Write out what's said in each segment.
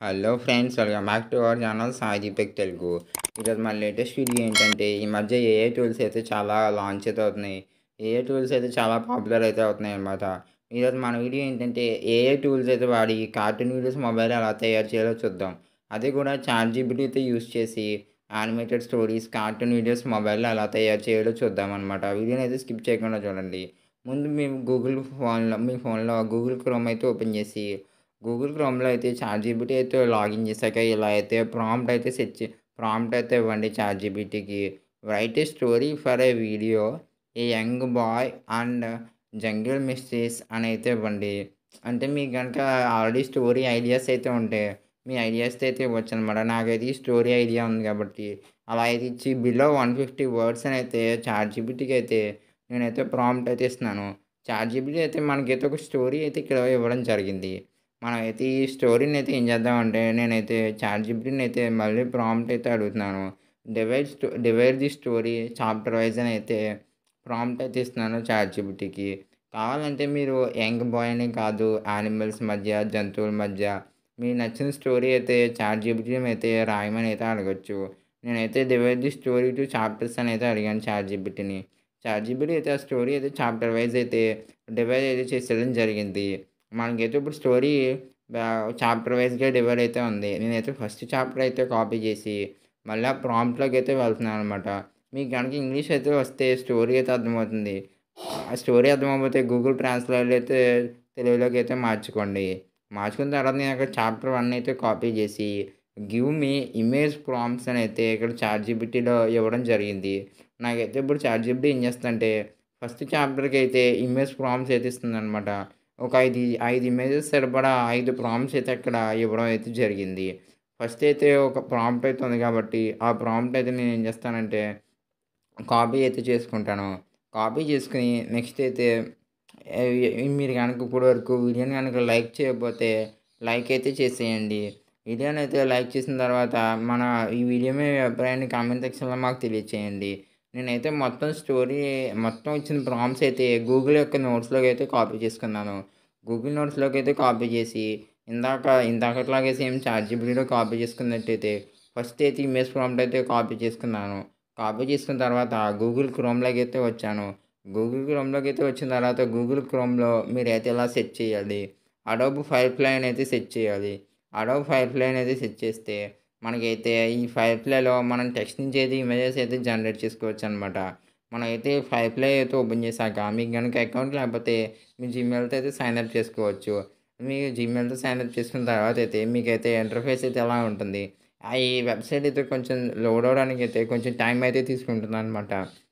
Hello friends, welcome back to our channel Saideepak Telugu. ఈరోజు మన latest video ఏంటంటే, ఈ మధ్య ఏఐ టూల్స్ అయితే చాలా లాంచ్ అయితే అవుతున్నాయి. ఏఐ టూల్స్ అయితే చాలా పాపులర్ అయితే అవుతున్నాయి అన్నమాట. ఈరోజు మన వీడియో ఏంటంటే, ఏఐ టూల్స్ అయితే వాడి కార్టూన్ వీడియోస్ మొబైల్ ఎలా తయారు చేయాలో చూద్దాం. అది కూడా చాట్‌జీపీటీ అయితే యూస్ చేసి యానిమేటెడ్ స్టోరీస్, కార్టూన్ వీడియోస్ మొబైల్‌లో ఎలా తయారు చేయాలో చూద్దాం అనమాట. వీడియోని అయితే స్కిప్ చేయకుండా చూడండి. ముందు మేము మీ ఫోన్లో గూగుల్ క్రోమ్ అయితే ఓపెన్ చేసి గూగుల్ క్రోమ్‌లో అయితే చాట్‌జీపీటీ అయితే లాగిన్ చేశాక ఇలా అయితే ప్రాంప్ట్ అయితే ఇవ్వండి చాట్‌జీపీటీకి. Write a story for a video, a young boy and jungle mysteries అని అయితే ఇవ్వండి. అంటే మీకు గనుక ఆల్రెడీ స్టోరీ ఐడియాస్ అయితే ఉంటే, మీ ఐడియాస్‌తో అయితే ఇవ్వచ్చనమాట. నాకైతే ఈ స్టోరీ ఐడియా ఉంది కాబట్టి, అలా అయితే ఇచ్చి బిలో 150 వర్డ్స్ అని అయితే చాట్‌జీపీటీకి అయితే నేనైతే ప్రాంప్ట్ అయితే ఇస్తున్నాను. చాట్‌జీపీటీ అయితే మనకైతే ఒక స్టోరీ అయితే ఇక్కడ ఇవ్వడం జరిగింది. మనమైతే ఈ స్టోరీనైతే ఏం చేద్దామంటే, నేనైతే చాట్‌జీపీటీనైతే మళ్ళీ ప్రాంప్ట్ అయితే అడుగుతున్నాను. Divide the story chapter wise అని అయితే ప్రాంప్ట్ అయితే ఇస్తున్నాను చాట్‌జీపీటీకి. కావాలంటే మీరు యంగ్ బాయ్ అని కాదు, యానిమల్స్ మధ్య, జంతువుల మధ్య మీకు నచ్చిన స్టోరీ అయితే చాట్‌జీపీటీని అయితే రాయమని అయితే అడగొచ్చు. నేనైతే divide the story to chapters అని అయితే అడిగాను చాట్‌జీపీటీని. చాట్‌జీపీటీ అయితే ఆ స్టోరీ అయితే చాప్టర్ వైస్ అయితే డివైడ్ అయితే చేసేయడం జరిగింది. మనకైతే ఇప్పుడు స్టోరీ బా చాప్టర్ వైస్‌గా డివైడ్ అయితే ఉంది. నేనైతే ఫస్ట్ చాప్టర్ అయితే కాపీ చేసి, మళ్ళా ప్రాంప్ట్‌లోకి అయితే వెళ్తున్నాననమాట. మీకు గనుక ఇంగ్లీష్ అయితే వస్తే స్టోరీ అయితే అర్థమవుతుంది. ఆ స్టోరీ అర్థమవ్వకపోతే గూగుల్ ట్రాన్స్‌లేట్‌లో అయితే తెలుగులోకి అయితే మార్చుకోండి. మార్చుకున్న తర్వాత నేను అక్కడ చాప్టర్ 1 అయితే కాపీ చేసి, గివ్ మీ ఇమేజ్ ప్రాంప్ట్స్ అని అయితే ఇక్కడ చాట్‌జీపీటీలో ఇవ్వడం జరిగింది. నాకైతే ఇప్పుడు చాట్‌జీపీటీ ఏం చేస్తుందంటే, ఫస్ట్ చాప్టర్‌కి అయితే ఇమేజ్ ప్రాంప్ట్స్ అయితే ఇస్తుందనమాట. ఒక 5 ఇమేజెస్ సరిపడా 5 ప్రాంప్ట్స్ అయితే అక్కడ ఇవ్వడం అయితే జరిగింది. ఫస్ట్ అయితే ఒక ప్రాంప్ట్ అయితే ఉంది కాబట్టి, ఆ ప్రాంప్ట్ అయితే నేనేం చేస్తానంటే, కాపీ అయితే చేసుకుంటాను. కాపీ చేసుకొని నెక్స్ట్ అయితే మీరు గనక ఇప్పటి వరకు వీడియోని గనక లైక్ చేయకపోతే లైక్ అయితే చేసేయండి. వీడియోని అయితే లైక్ చేసిన తర్వాత మన ఈ వీడియో మీద మీ అభిప్రాయాన్ని కామెంట్ సెక్షన్‌లో మాకు తెలియచేయండి. నేనైతే మొత్తం ఇచ్చిన ప్రాంప్ట్స్ అయితే గూగుల్ యొక్క నోట్స్‌లోకి అయితే కాపీ చేసుకున్నాను. గూగుల్ నోట్స్‌లోకి అయితే కాపీ చేసి ఇందాకట్లాగే సేమ్ చాట్‌జీపీటీలో కాపీ చేసుకున్నట్టయితే ఫస్ట్ అయితే ఇమేజ్ ప్రాంప్ట్ అయితే కాపీ చేసుకున్నాను. కాపీ చేసుకున్న తర్వాత గూగుల్ క్రోమ్‌లోకి అయితే వచ్చాను. గూగుల్ క్రోమ్‌లోకి అయితే వచ్చిన తర్వాత గూగుల్ క్రోమ్‌లో మీరైతే ఇలా సెర్చ్ చేయాలి. అడోబ్ ఫైర్‌ఫ్లై అని అయితే సెర్చ్ చేయాలి. అడోబ్ ఫైర్‌ఫ్లై అనేది సెర్చ్ చేస్తే మనకైతే ఈ ఫైర్‌ఫ్లైలో మనం టెక్స్ట్ నుంచి అయితే ఇమేజెస్ అయితే జనరేట్ చేసుకోవచ్చనమాట. మనమైతే ఫైర్‌ఫ్లై అయితే ఓపెన్ చేశాక మీకు గనుక అకౌంట్ లేకపోతే మీ జీమెయిల్‌తో అయితే సైన్ అప్ చేసుకోవచ్చు. మీ జీమెయిల్‌తో సైన్ అప్ చేసుకున్న తర్వాత అయితే మీకైతే ఇంటర్ఫేస్ అయితే ఎలా ఉంటుంది. ఈ వెబ్‌సైట్ అయితే కొంచెం లోడ్ అవ్వడానికి అయితే కొంచెం టైం అయితే తీసుకుంటుందనమాట.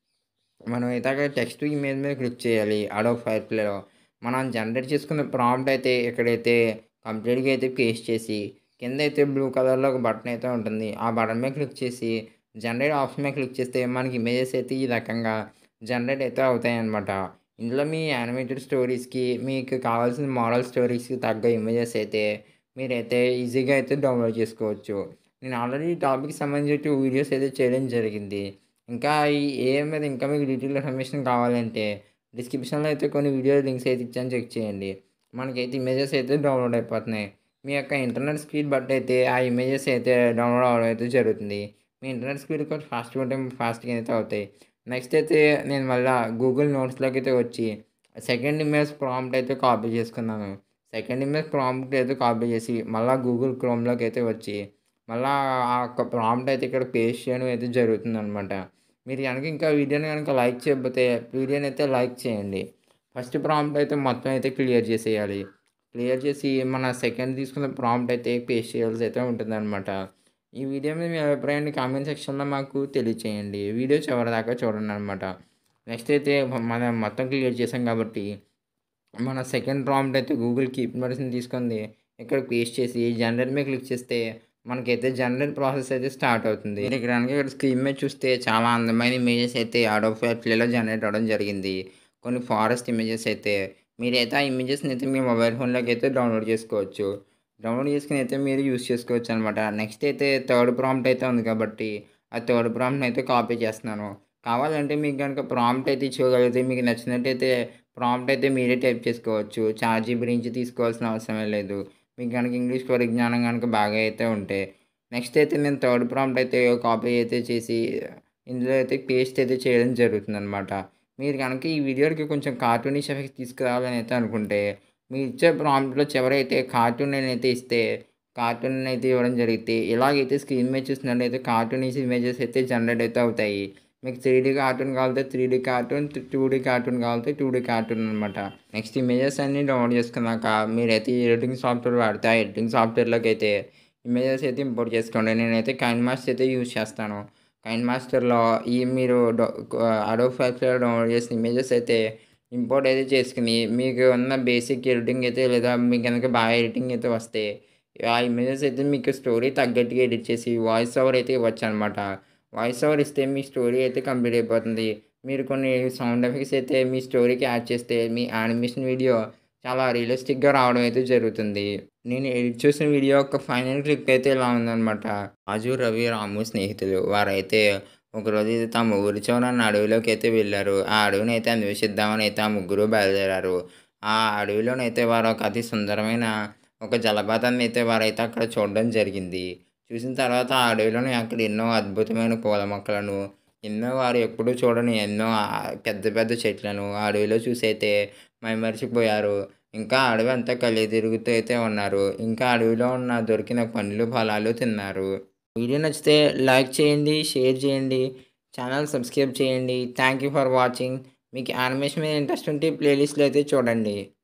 మనమైతే అక్కడ టెక్స్ట్ టు ఇమేజ్ మీద క్లిక్ చేయాలి అడోబ్ ఫైర్‌ఫ్లైలో. మనం జనరేట్ చేసుకున్న ప్రాంప్ట్ అయితే ఇక్కడైతే కంప్లీట్‌గా అయితే పేస్ట్ చేసి, కిందైతే బ్లూ కలర్‌లో ఒక బటన్ అయితే ఉంటుంది. ఆ బటన్ మీద క్లిక్ చేసి, జనరేట్ ఆప్షన్ మీద క్లిక్ చేస్తే మనకి ఇమేజెస్ అయితే ఈ రకంగా జనరేట్ అయితే అవుతాయన్నమాట. ఇందులో మీ యానిమేటెడ్ స్టోరీస్‌కి మీకు కావాల్సిన మోడల్ స్టోరీస్‌కి తగ్గ ఇమేజెస్ అయితే మీరైతే ఈజీగా అయితే డౌన్‌లోడ్ చేసుకోవచ్చు. నేను ఆల్రెడీ ఈ టాపిక్‌కి సంబంధించి 2 వీడియోస్ అయితే చేయడం జరిగింది. ఇంకా ఈ ఏఐ మీద ఇంకా మీకు డీటెయిల్ ఇన్ఫర్మేషన్ కావాలంటే డిస్క్రిప్షన్‌లో అయితే కొన్ని వీడియో లింక్స్ అయితే ఇచ్చాను, చెక్ చేయండి. మనకైతే ఇమేజెస్ అయితే డౌన్‌లోడ్ అయిపోతున్నాయి. మీ యొక్క ఇంటర్నెట్ స్పీడ్ బట్టి అయితే ఆ ఇమేజెస్ అయితే డౌన్‌లోడ్ అవ్వడం అయితే జరుగుతుంది. మీ ఇంటర్నెట్ స్పీడ్ కొంచెం ఫాస్ట్‌గా ఉంటే ఫాస్ట్‌గా అయితే అవుతాయి. నెక్స్ట్ అయితే నేను మళ్ళా గూగుల్ నోట్స్‌లోకి అయితే వచ్చి సెకండ్ ఇమేజ్ ప్రాంప్ట్ అయితే కాపీ చేసుకున్నాను. సెకండ్ ఇమేజ్ ప్రాంప్ట్ అయితే కాపీ చేసి మళ్ళా గూగుల్ క్రోమ్‌లోకి అయితే వచ్చి మళ్ళా ఆ యొక్క ప్రాంప్ట్ అయితే ఇక్కడ పేస్ట్ చేయడం అయితే జరుగుతుందనమాట. మీరు గనక ఇంకా వీడియోని గనక లైక్ చేయకపోతే వీడియోని అయితే లైక్ చేయండి. ఫస్ట్ ప్రాంప్ట్ అయితే మొత్తం అయితే క్లియర్ చేసేయాలి. క్లియర్ చేసి మన సెకండ్ తీసుకున్న ప్రాంప్ట్ అయితే పేస్ట్ చేయాల్సి అయితే ఉంటుందనమాట. ఈ వీడియో మీద మీ అభిప్రాయాన్ని కామెంట్ సెక్షన్‌లో మాకు తెలియచేయండి. వీడియో చివరిదాకా చూడండనమాట. నెక్స్ట్ అయితే మనం మొత్తం క్లియర్ చేసాం కాబట్టి మన సెకండ్ ప్రాంప్ట్ అయితే గూగుల్ కీప్ నోట్స్‌ని తీసుకుంది. ఇక్కడ పేస్ట్ చేసి జనరేట్ మీద క్లిక్ చేస్తే మనకైతే జనరేట్ ప్రాసెస్ అయితే స్టార్ట్ అవుతుంది. మీరు ఇక్కడ గనుక ఇక్కడ స్క్రీన్ మీద చూస్తే చాలా అందమైన ఇమేజెస్ అయితే అడోబ్ ఫైర్‌ఫ్లైలో జనరేట్ అవ్వడం జరిగింది. కొన్ని ఫారెస్ట్ ఇమేజెస్ అయితే మీరైతే ఆ ఇమేజెస్‌ని అయితే మీ మొబైల్ ఫోన్‌లోకి అయితే డౌన్‌లోడ్ చేసుకోవచ్చు. డౌన్‌లోడ్ చేసుకొని అయితే మీరు యూజ్ చేసుకోవచ్చనమాట. నెక్స్ట్ అయితే థర్డ్ ప్రాంప్ట్ అయితే ఉంది కాబట్టి ఆ థర్డ్ ప్రాంప్ట్‌ని అయితే కాపీ చేస్తున్నాను. కావాలంటే మీకు గనుక ప్రాంప్ట్ అయితే ఇచ్చుకోగలిగితే మీకు నచ్చినట్టయితే ప్రాంప్ట్ అయితే మీరే టైప్ చేసుకోవచ్చు. చాట్‌జీపీటీ నుంచి తీసుకోవాల్సిన అవసరమే లేదు. మీకు గనుక ఇంగ్లీష్ పరిజ్ఞానం గనుక బాగా అయితే ఉంటే. నెక్స్ట్ అయితే నేను థర్డ్ ప్రాంప్ట్ అయితే కాపీ అయితే చేసి ఇందులో అయితే పేస్ట్ అయితే చేయడం జరుగుతుందనమాట. మీరు గనుక ఈ వీడియోకి కొంచెం కార్టూనిష్ ఎఫెక్ట్స్ తీసుకురావాలని అయితే అనుకుంటే, మీరు ఇచ్చే ప్రాంప్ట్‌లో చివరైతే కార్టూన్ అయితే ఇస్తే, కార్టూన్ అయితే ఇవ్వడం జరిగితే, ఇలాగైతే స్క్రీన్ మీద చూసినట్లయితే కార్టూనిష్ ఇమేజెస్ అయితే జనరేట్ అయితే అవుతాయి. మీకు 3డీ కార్టూన్ కావాలంటే 3డీ కార్టూన్, 2డీ కార్టూన్ కావాలంటే 2డీ కార్టూన్ అనమాట. నెక్స్ట్ ఇమేజెస్ అన్నీ డౌన్లోడ్ చేసుకున్నాక మీరైతే ఎడిటింగ్ సాఫ్ట్‌వేర్ వాడితే, ఆ ఎడిటింగ్ సాఫ్ట్‌వేర్‌లోకైతే ఇమేజెస్ అయితే ఇంపోర్ట్ చేసుకోండి. నేనైతే కైన్ మాస్టర్ అయితే యూజ్ చేస్తాను. కైన్ మాస్టర్‌లో ఈ మీరు అడోబ్ ఫైల్స్‌లో డౌన్లోడ్ చేసిన ఇమేజెస్ అయితే ఇంపోర్ట్ అయితే చేసుకొని, మీకు ఉన్న బేసిక్ ఎడిటింగ్ అయితే లేదా మీకు గనుక బాగా ఎడిటింగ్ అయితే వస్తే, ఆ ఇమేజెస్ అయితే మీకు స్టోరీ తగ్గట్టుగా ఎడిట్ చేసి వాయిస్ ఓవర్ అయితే ఇవ్వచ్చనమాట. వాయిస్ ఓవర్ ఇస్తే మీ స్టోరీ అయితే కంప్లీట్ అయిపోతుంది. మీరు కొన్ని సౌండ్ ఎఫెక్ట్స్ అయితే మీ స్టోరీకి యాడ్ చేస్తే మీ యానిమేషన్ వీడియో చాలా రియలిస్టిక్‌గా రావడం అయితే జరుగుతుంది. నేను ఎడిట్ చేసిన వీడియో యొక్క ఫైనల్ క్లిప్ అయితే ఇలా ఉందనమాట. రాజు, రవి, రాము స్నేహితులు. వారైతే ఒకరోజు తమ ఊరి చివరన అడవిలోకైతే వెళ్లారు. ఆ అడవినైతే అన్వేషిద్దామని అయితే ఆ ముగ్గురు బయలుదేరారు. ఆ అడవిలోనైతే వారు ఒక అతి సుందరమైన ఒక జలపాతాన్ని అయితే వారైతే అక్కడ చూడడం జరిగింది. చూసిన తర్వాత ఆ అడవిలోని అక్కడ ఎన్నో అద్భుతమైన పూల మొక్కలను, ఎన్నో వారు ఎప్పుడూ చూడని ఎన్నో పెద్ద పెద్ద చెట్లను ఆ అడవిలో చూసైతే మైమరిచిపోయారు. ఇంకా అడవి అంతా కలితిరుగుతూ అయితే ఉన్నారు. ఇంకా అడవిలో ఉన్న దొరికిన పండ్లు, ఫలాలు తిన్నారు. వీడియో నచ్చితే లైక్ చేయండి, షేర్ చేయండి, ఛానల్ సబ్స్క్రైబ్ చేయండి. Thank you for watching. మీకు యానిమేషన్ మీద ఇంట్రెస్ట్ ఉంటే ప్లేలిస్ట్‌లో అయితే చూడండి.